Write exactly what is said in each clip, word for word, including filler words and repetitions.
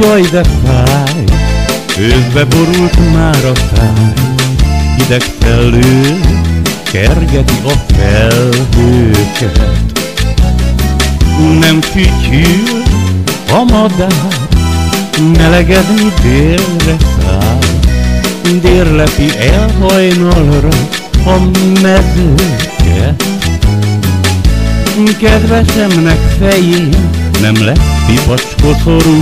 Jaj, de fáj, őszbe borult már a táj, hideg felhő kergeti a felhőket. Nem fütyül a madár, melegedni délre száll, déllepi el hajnalra a mezőket. Kedvesemnek fején nem lesz pipacskoszorú,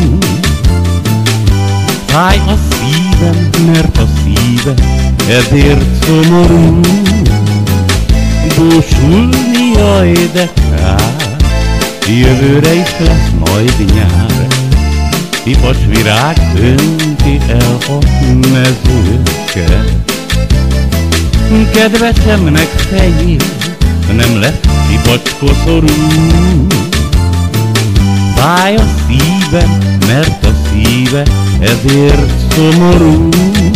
fáj a szívem, mert a szíve ezért szomorú. Búsulni, jaj, de kár, jövőre is lesz majd nyár, pipacsvirág önti el a mezőket. Kedvesemnek fején nem lesz pipacskoszorú, fáj a szívem, mert a szíve ezért szomorú.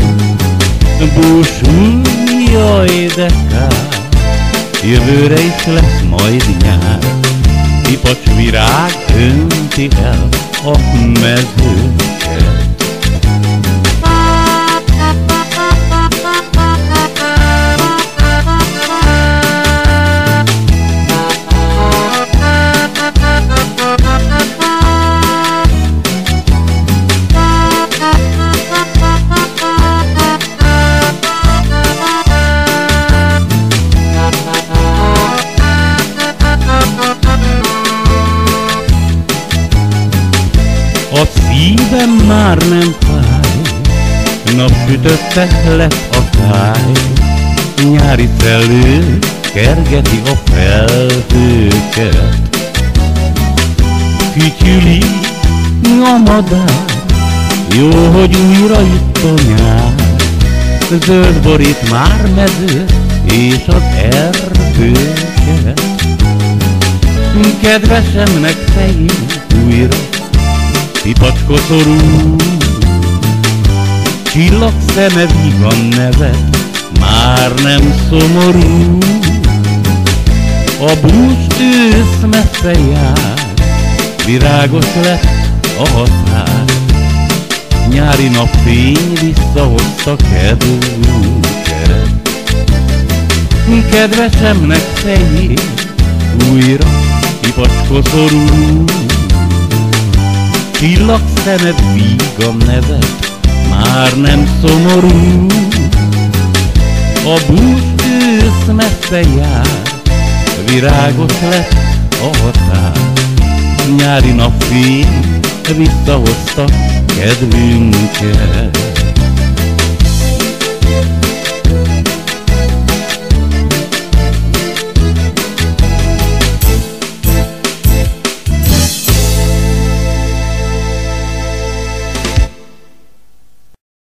Búsulni, jaj, de kár, jövőre is lesz majd nyár, pipacsvirág önti el a mezőket. A szívem már nem fáj, napsütötte lett a táj, nyári felhő kergeti a felhőket. Fütyüli a madár, jó, hogy újra jött a nyár, zöld borít már mező és az erdőket. Kedvesemnek fején újra pipacskoszorú, csillagszeme vígan nevet, már nem szomorú. A bús ősz messze jár, virágos lett a határ, nyári napfény visszahozta kedvünket. Kedvesemnek fején újra pipacskoszorú, csillagszeme vígan nevet, már nem szomorú. A bús ősz messze jár, virágos lett a határ, nyári napfény visszahozta kedvünket.